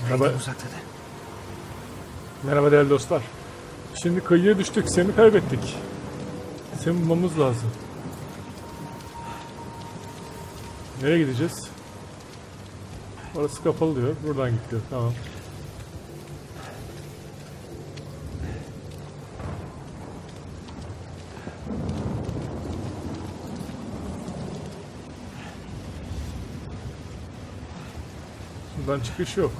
Merhaba. Merhaba değerli dostlar. Şimdi kıyıya düştük. Seni kaybettik. Seni bulmamız lazım. Nereye gideceğiz? Orası kapalı diyor. Buradan gidiyor. Tamam. Buradan çıkış yok.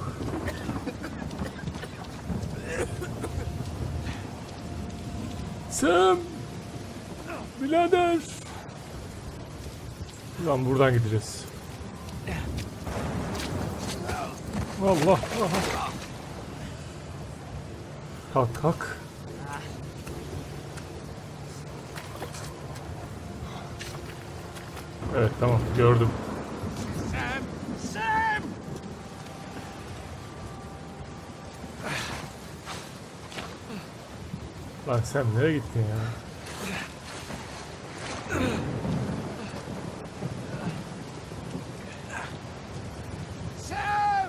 Sam! Birader! Lan buradan gideceğiz. Allah! Aha. Kalk kalk. Evet tamam gördüm. Lan sen nereye gittin ya? Sam!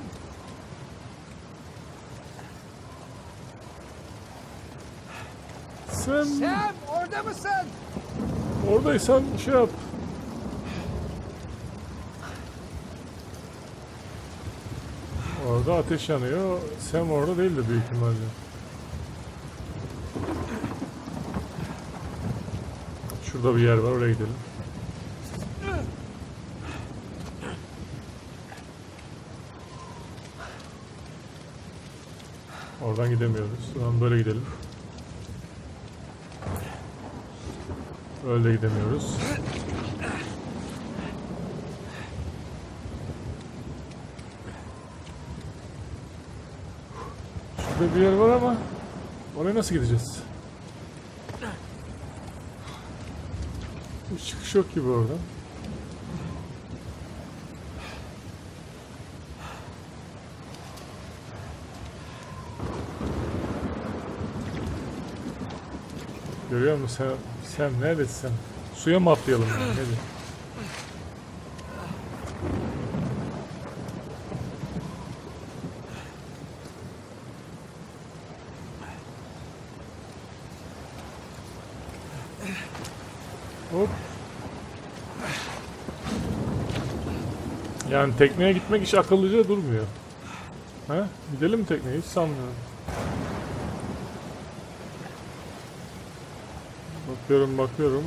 Sam! Sam orada mısın? Oradaysan şey yap. Orada ateş yanıyor. Sam orada değil de büyük ihtimalle. Şurada bir yer var, oraya gidelim. Oradan gidemiyoruz. Şuradan böyle gidelim. Öyle gidemiyoruz. Şurada bir yer var ama oraya nasıl gideceğiz? Hiç çıkış yok gibi oradan. Görüyor musun sen? Sen neredesin sen? Suya mı atlayalım yani? Hadi. Hop. Yani tekneye gitmek hiç akıllıca durmuyor. Ha? Gidelim mi tekneye? Hiç sanmıyorum. Bakıyorum.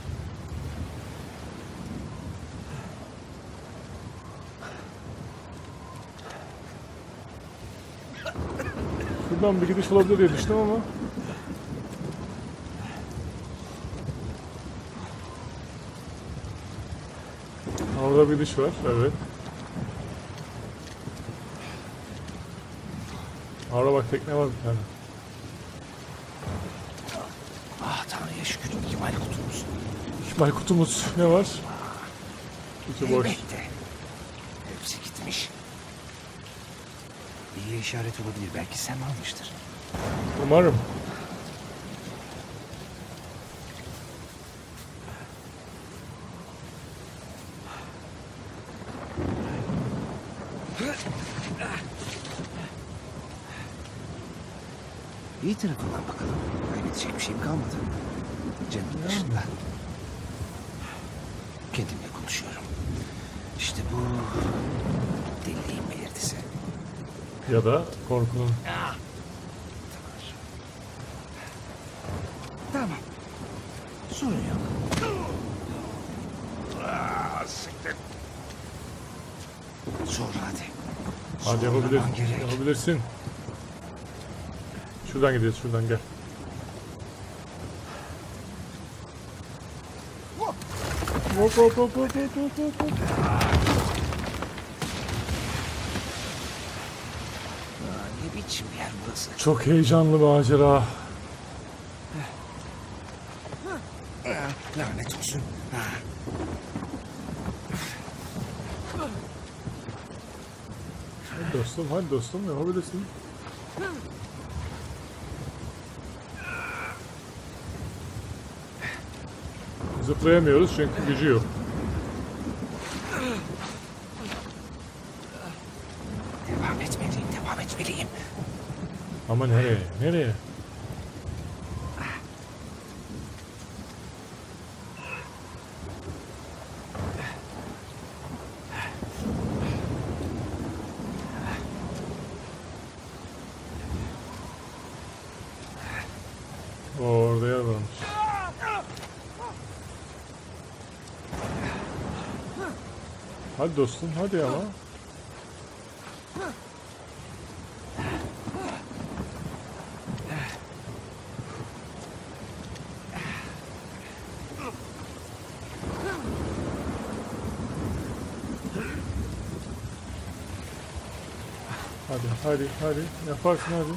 Şuradan bir gidiş olabilir diye düşündüm ama. Orada bir gidiş var, evet. Orada bak tekne var bir tane. Ah Tanrı'ya şükür ihmal kutumuz. İhmal kutumuz ne var? İçi boş. Elbette. Hepsi gitmiş. İyi işaret olabilir. Belki Sam almıştır. Umarım. İyi tarafından bakalım. Kaybedecek bir şeyim kalmadı. Canım dışında. Kendimle konuşuyorum. İşte bu deliliğin belirtisi. Ya da korkunun. Tamam. Sorun yok. Siktir. Sonra hadi. Hadi Zorlaman gerek. yapabilirsin. Şuradan gidiyoruz, şuradan gel. Hop. Ne biçim yer burası? Çok heyecanlı macera. Lanet olsun. Hadi dostum yapabilirsin. Zıplayamıyoruz çünkü gücü yok. Devam etmeliyim, devam et. Ama nereye? Nereye? Orada yer varmış. Hadi dostum, hadi ama. Hadi. Yaparsın hadi.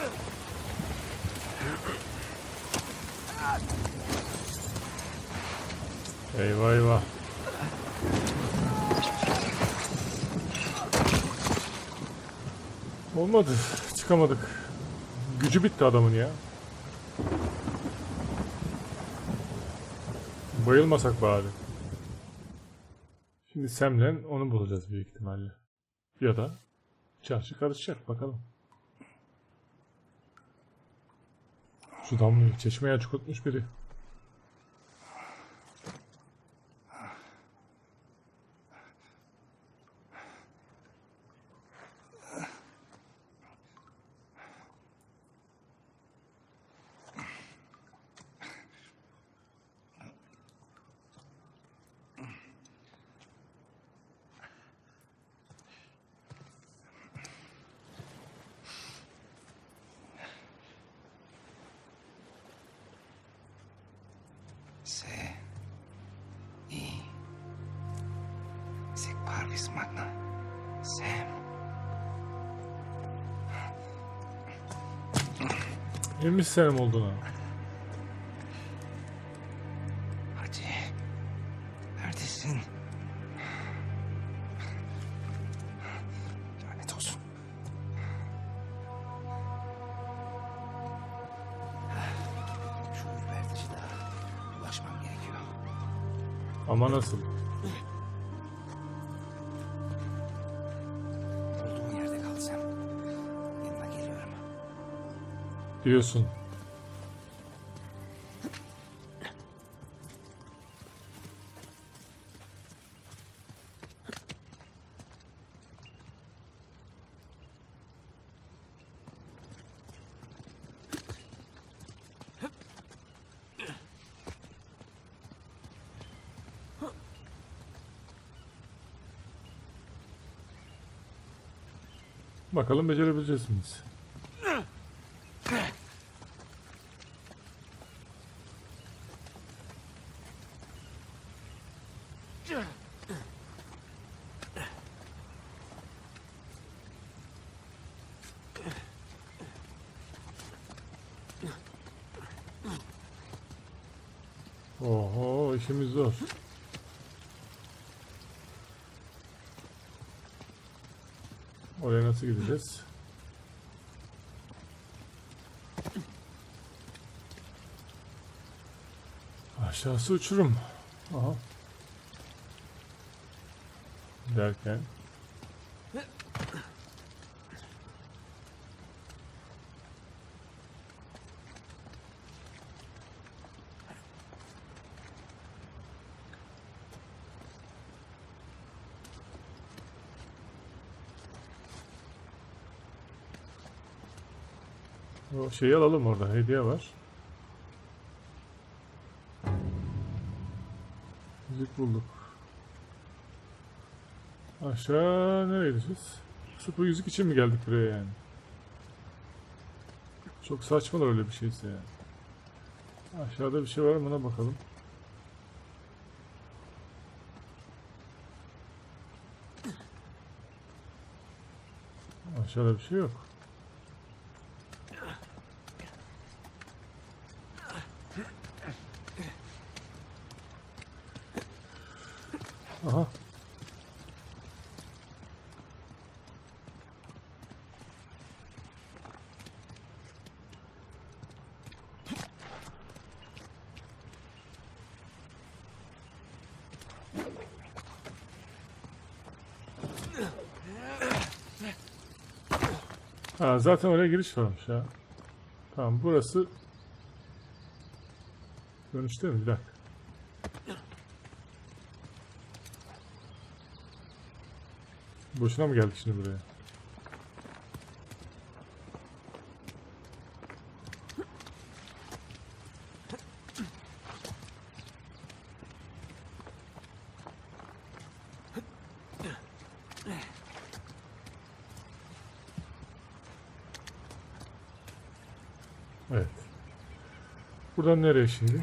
Eyvah. Olmadı. Çıkamadık. Gücü bitti adamın ya. Bayılmasak bari. Şimdi Sam'le onu bulacağız büyük ihtimalle. Ya da çarşı karışacak bakalım. Şu damlıyor. Çeşmeyi açık tutmuş biri. Sic parvis magna. Sam. Emin Sam olduğuna. Hadi. Neredesin? Lanet olsun. Şu ürpertici dağa ulaşmam gerekiyor. Ama nasıl? Olduğun yerde kal Sam. Yanına geliyorum. Diyorsun. Bakalım becerebileceğiz miyiz? Oho, işimiz zor. Oraya nasıl gideceğiz? Aşağısı uçurum. Aha. Derken. O şeyi alalım, orada hediye var. Müzik bulduk. Aşağı nereye gideceğiz? Sırf bu yüzük için mi geldik buraya yani? Çok saçmalar öyle bir şeyse yani. Aşağıda bir şey var mı, ona bakalım. Aşağıda bir şey yok. Aha. Ha, zaten oraya giriş varmış ya. Tamam, burası dönüşte mi? Bir dakika. Boşuna mı geldik şimdi buraya? Evet. Buradan nereye şimdi?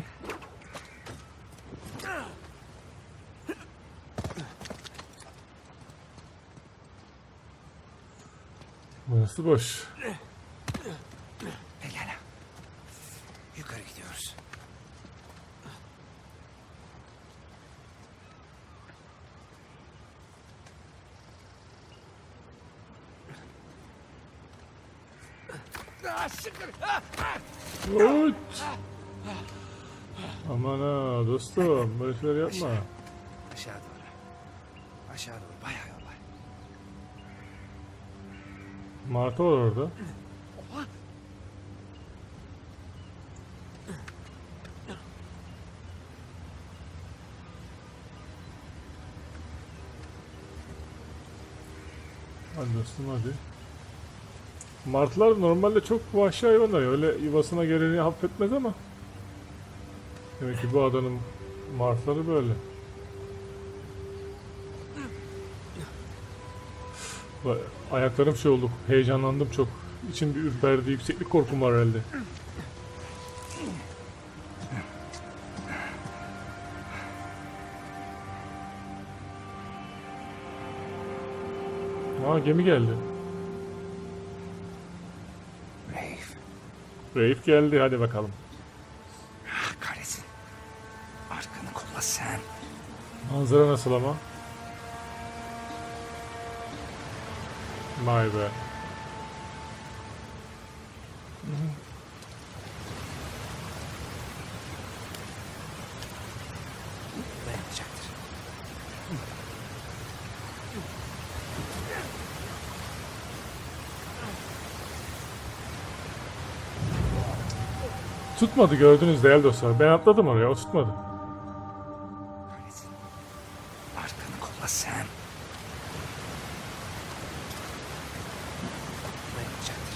Burası boş. Pekala. Yukarı gidiyoruz. Uç! Aman ha dostum, böyle şeyler yapma. Aşağı doğru. Aşağı doğru. Bayağı yol var. Martı var orada. Hadi dostum hadi. Martılar normalde çok vahşi hayvanlar. Öyle yuvasına geleni affetmez ama. Demek ki bu adanın martıları böyle. Ayaklarım şey oldu. Heyecanlandım çok. İçim bir ürperdi. Yükseklik korkum var herhalde. Aa, gemi geldi. Rafe. Rafe geldi. Hadi bakalım. Ah, kahretsin. Arkanı kolla sen. Manzara nasıl ama? Vay be. Dayanacaktır. Tutmadı, gördünüz değerli dostlar. Ben atladım oraya, o tutmadı. Kahretsin. Arkanı kolla sen. Dayanacaktır.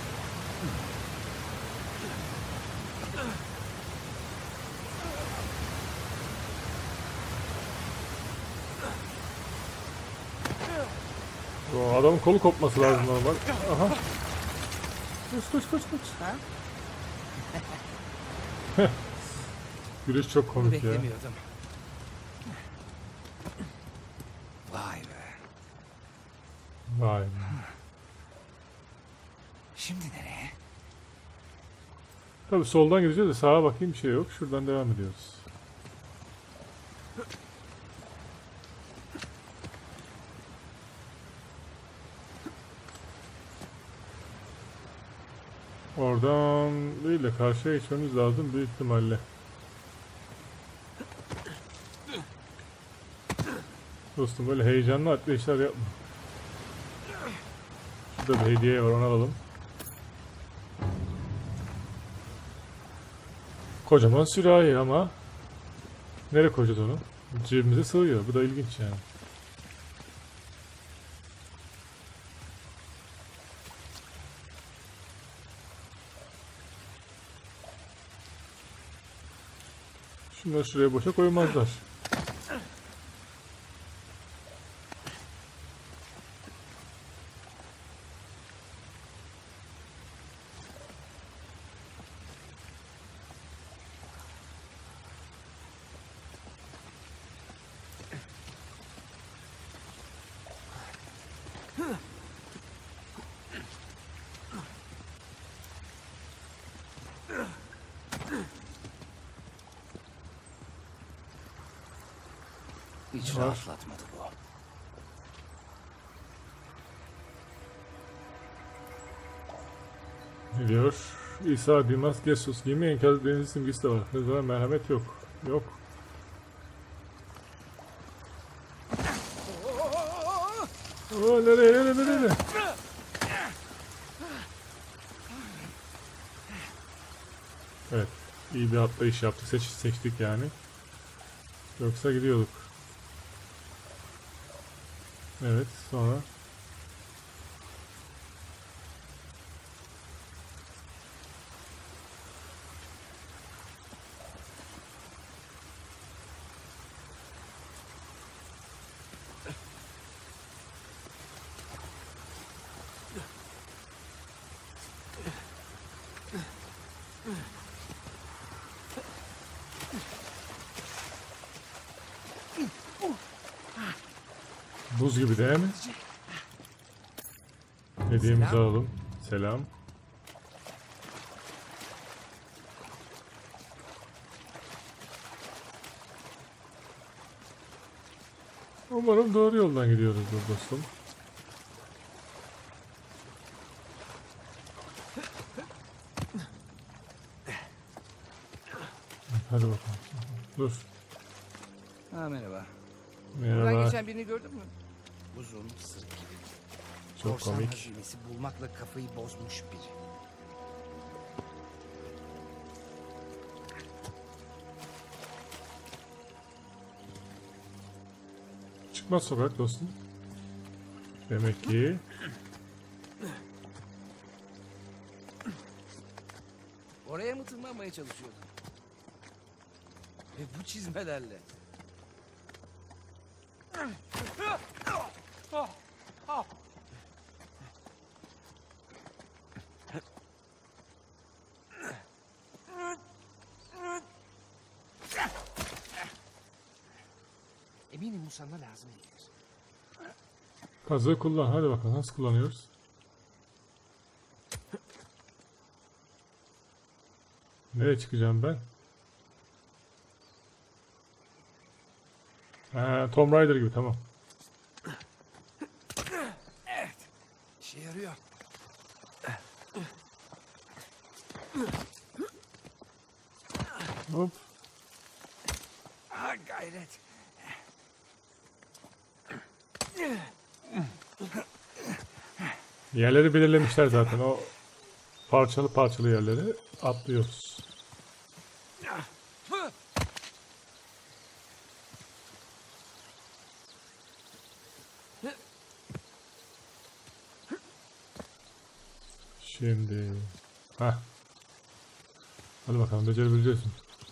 O adamın kolu kopması lazım normal. Aha. Koş. Gülüş çok komik ya. Beklemiyordum. Vay be. Vay be. Şimdi nereye? Tabii soldan gideceğiz de sağa bakayım, bir şey yok. Şuradan devam ediyoruz. Oradan değil de karşıya geçmemiz lazım büyük ihtimalle. Dostum böyle heyecanlı atlayışlar yapma. Şurada bir hediye var, onu alalım. Kocaman sürahi ama nereye koyacağız onu? Cebimize sığıyor. Bu da ilginç yani. Şunları şuraya boşa koymazlar. Hiç rahatlatmadı bu. Ne diyor? İsa Dimas Jesus. Gemi enkaz denizi simgesi de var. Ne zaman merhamet yok. Yok. Oo, nereye? Evet. İyi bir atlayış yaptık. Seçtik yani. Yoksa gidiyorduk. Evet. Sonra. Buz gibi değil mi? Hediyemizi Selam. alalım. Selam. Umarım doğru yoldan gidiyoruzdur dostum. Hadi bakalım. Dur. Ha, merhaba. Buradan Merhaba. geçen birini gördün mü? Uzun, sırık gibi. Çok Korsan komik. hazinesi bulmakla kafayı bozmuş biri. Çıkmaz sokak dostum. Demek ki Oraya mı tırmanmaya çalışıyordun? Ve bu çizmelerle. Eminim bu sana lazım gelir. kazığı kullan. Hadi bakalım nasıl kullanıyoruz? Nereye çıkacağım ben? Ha, Tomb Raider gibi tamam. İşe yarıyor. Hop. Ha, gayret. Yerleri belirlemişler zaten. O parçalı parçalı yerleri atlıyoruz. Şimdi. Hah. Hadi bakalım becerebileceksin.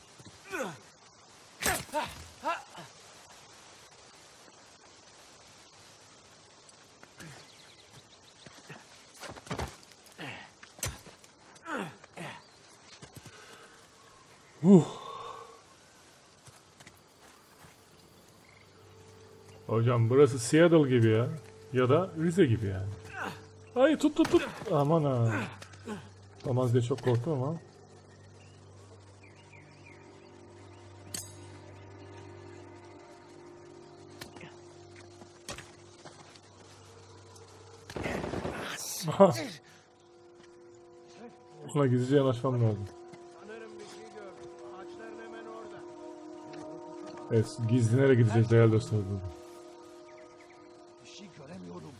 Hocam burası Seattle gibi ya. Ya da Rize gibi yani. Ay tut. Aman ha. Olmaz diye çok korktum ama. Ona gizlice yanaşmam lazım. Sanırım bir şey gördüm. Ağaçların hemen orada. Evet, gizli gideceğiz değerli dostlar. Bir şey göremiyorum.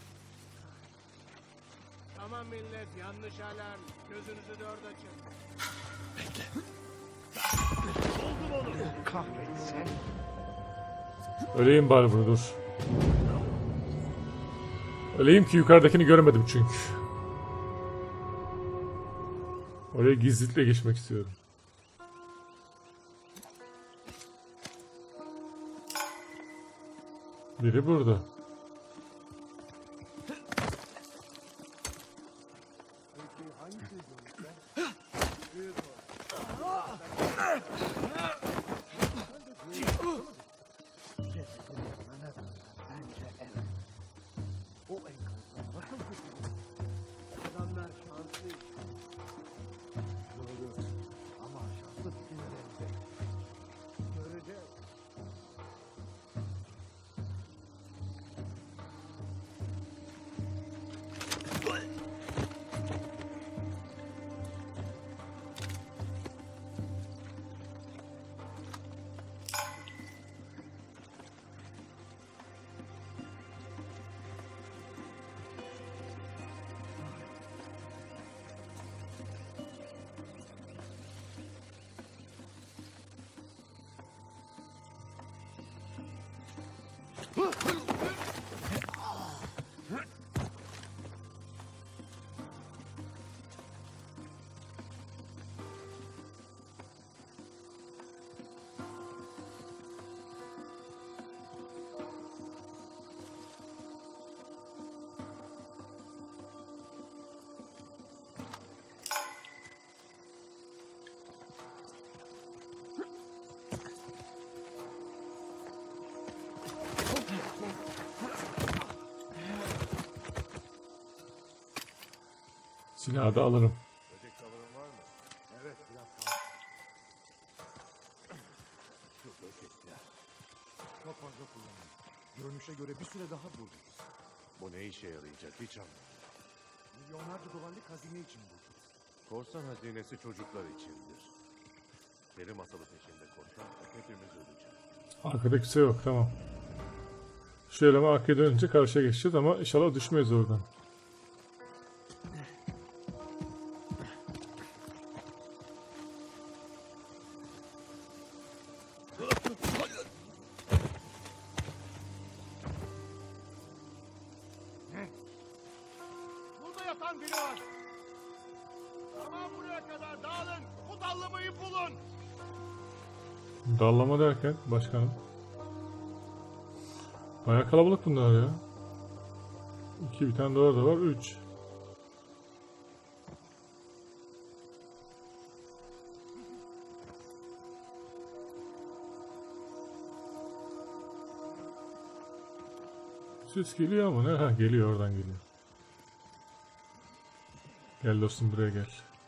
Tamam millet, yanlış alarm. Gözünüzü dört açın. Kahretsin. Öleyim bari bunu dur. Öleyim ki yukarıdakini göremedim çünkü. Oraya gizlilikle geçmek istiyorum. Biri burada. Adamlar şanslı. Doğru. Ama şanslı fikirlerinde. Göreceğiz. Silahı da alırım. Böcek tavırın var mı? Evet, biraz fazla. Çok böcekler. Çok fazla kullanın. Görünüşe göre bir süre daha buradayız. Bu ne işe yarayacak hiç anlamadım. Milyonlarca dolarlık hazine için buradayız. Korsan hazinesi çocuklar içindir. Peri masalı peşinde koşarsak hepimiz öleceğiz. Arkada kimse yok, tamam. Şu eleme arkaya dönünce karşıya geçeceğiz ama inşallah düşmeyiz oradan. Burada yatan biri var. Tamam, buraya kadar dağılın. Bu dallamayı bulun. Dallama derken başkanım. Bayağı kalabalık bunlar ya. 2, bir tane de orada var, 3. Ses geliyor ama ne? Ha, geliyor, oradan geliyor. Gel dostum, buraya gel.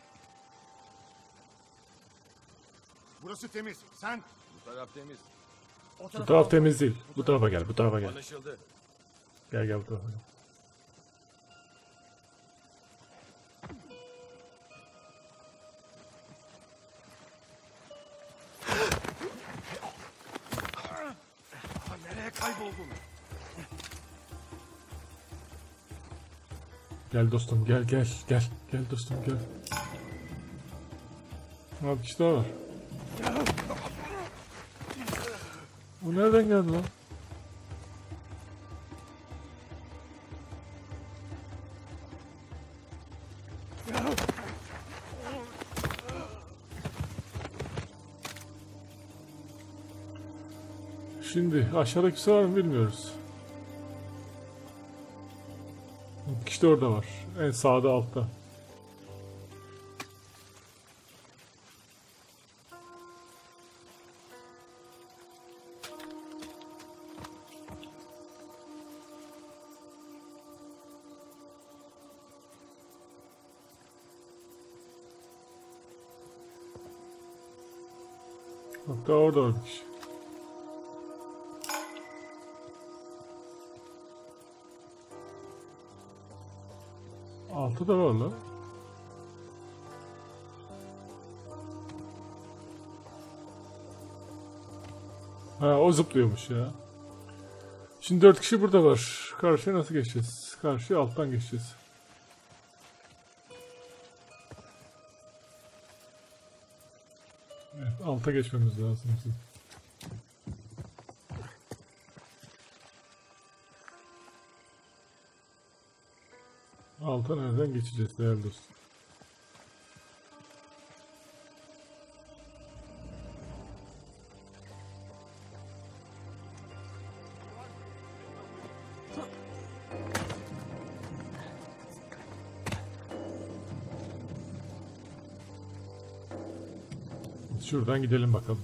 Burası temiz. Sen? Bu taraf temiz. Bu taraf temiz değil. Bu tarafa gel, bu tarafa gel. Anlaşıldı. Gel gel bu tarafa gel. Nereye kayboldun? Gel dostum, gel gel gel. Gel dostum, gel. Abi kişi daha var. Bu nereden geldi lan? Şimdi aşağıda kimse var mı bilmiyoruz. Bir kişi de orada var. En sağda, altta. Bak, daha orada var bir kişi. Altı da var lan. Ha, o zıplıyormuş ya. Şimdi 4 kişi burada var. Karşıya nasıl geçeceğiz? Karşıya alttan geçeceğiz. Evet, alta geçmemiz lazım bizim. Alta nereden geçeceğiz değerli dostum? Şuradan gidelim bakalım.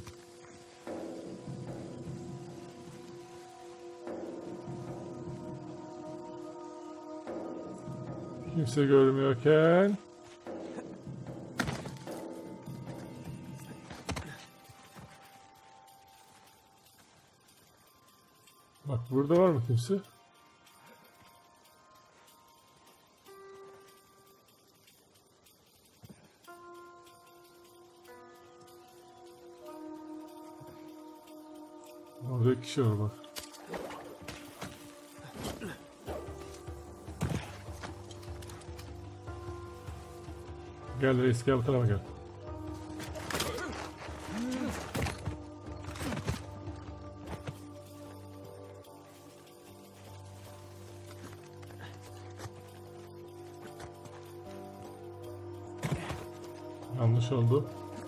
Kimse görmüyorken bak, burada var mı kimse? Orada bir kişi var bak. Gel reis, gel bu tarafa gel. Yanlış oldu.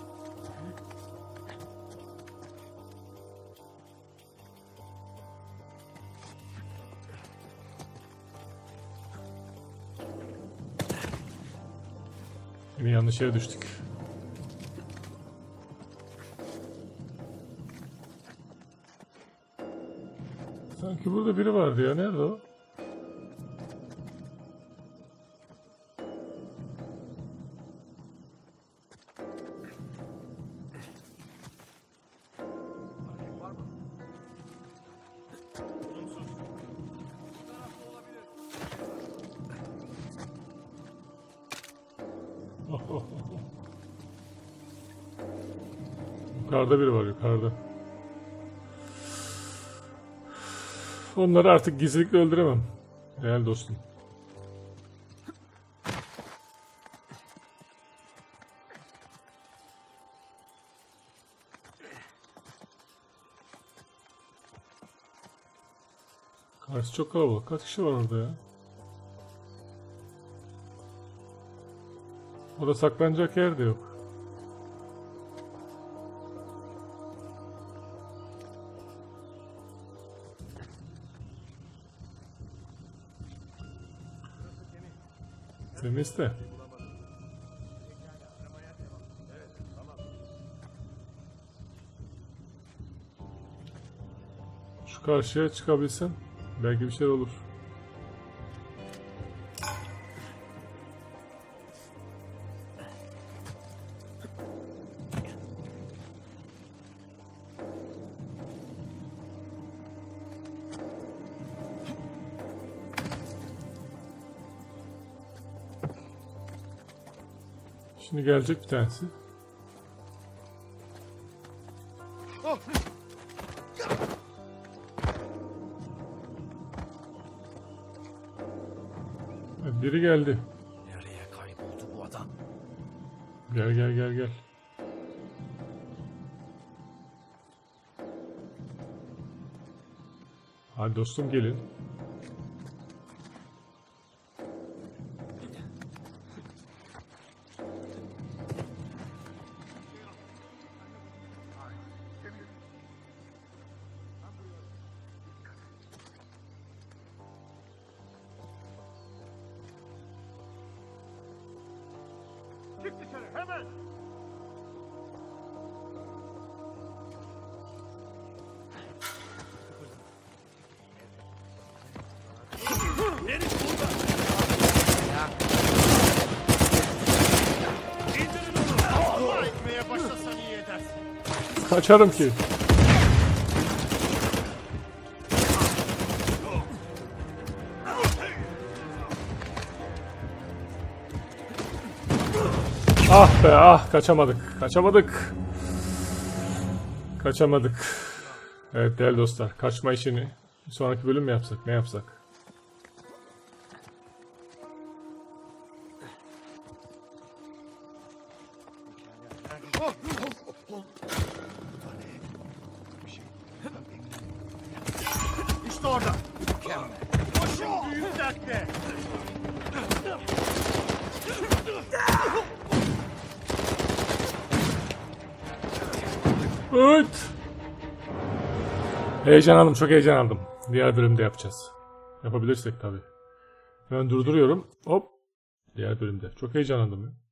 Yine yanlış yere düştük. Sanki burada biri vardı ya. Nerede o? Yukarıda biri var, yukarıda. Onları artık gizlilikle öldüremem. Değerli dostum. Karşı çok kalabalık. Kaç kişi var orada ya? Orada saklanacak yer de yok. Temiz de. Şu karşıya çıkabilsem belki bir şey olur. Şimdi gelecek bir tanesi. Evet, biri geldi. Nereye kayboldu bu adam? Gel gel gel gel. Hadi dostum gelin. Çık dışarı hemen. Herif burada. İndirin onu. Dua etmeye başlasan iyi edersin. Kaçarım ki. Ah be ah, kaçamadık. Kaçamadık. Kaçamadık. Evet değerli dostlar, kaçma işini bir sonraki bölüm mü yapsak, ne yapsak? İşte orada. Başım büyük dertte. Evet. Heyecanlandım, çok heyecanlandım. Diğer bölümde yapacağız. Yapabilirsek tabii. Hemen durduruyorum. Hop. Diğer bölümde. Çok heyecanlandım ya.